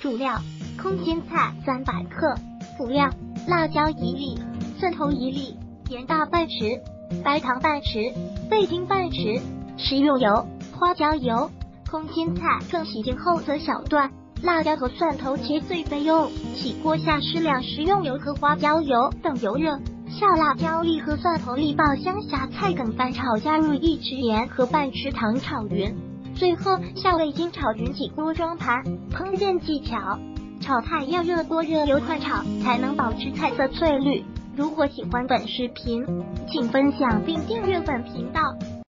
主料：空心菜300克，辅料：辣椒1粒，蒜头1粒，盐大半匙，白糖半匙，味精半匙，食用油、花椒油。空心菜更洗净后择小段，辣椒和蒜头切碎备用。起锅下适量食用油和花椒油，等油热，下辣椒粒和蒜头粒爆香，下菜等翻炒，加入1匙盐和半匙糖炒匀。最后下味精炒匀，起锅装盘。烹饪技巧：炒菜要热锅热油快炒，才能保持菜色翠绿。如果喜欢本视频，请分享并订阅本频道。